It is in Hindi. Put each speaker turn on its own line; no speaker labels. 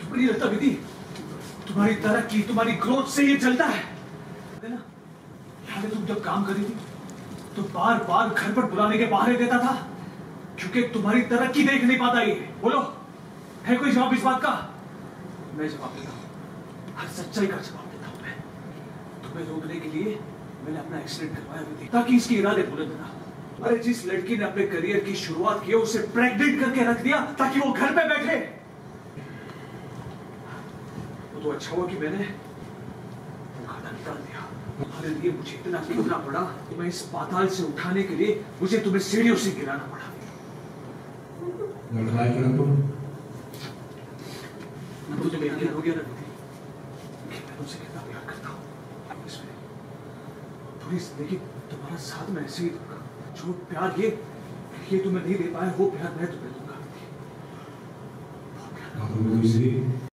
तुमको नहीं लगता विधि, तुम्हारी तरक्की, तुम्हारी ग्रोथ से ये चलता है ना? याद है तुम जब काम कर रही थी तो बार बार घर पर बुलाने के बहाने देता था क्योंकि तुम्हारी तरक्की देख नहीं पाता ये। बोलो, है कोई जवाब इस बात का? मैं जवाब देता हूँ, हर सच्चाई का जवाब देता हूँ मैं। तुम्हें रोकने के लिए मैंने अपना एक्सीडेंट करवाया भी ताकि इसके इरादे बुलंद ना। अरे जिस लड़की ने अपने करियर की शुरुआत की उसे प्रेग्नेंट करके रख दिया ताकि वो घर पे बैठे। वो तो अच्छा हुआ कि मैंने वो खाना निकाल दिया। तुम्हारे लिए मुझे इतना कूदना पड़ा कि मैं इस पाताल से उठाने के लिए मुझे तुम्हें सीढ़ियों से गिराना पड़ा। तो तुम्हें यकीन हो गया ना कि मैं तुमसे कितना प्यार करता हूँ। पूरी जिंदगी तुम्हारा साथ में ऐसे ही दूंगा। जो प्यार ये तुम्हें नहीं दे पाया वो प्यार मैं तुम्हें दूंगा।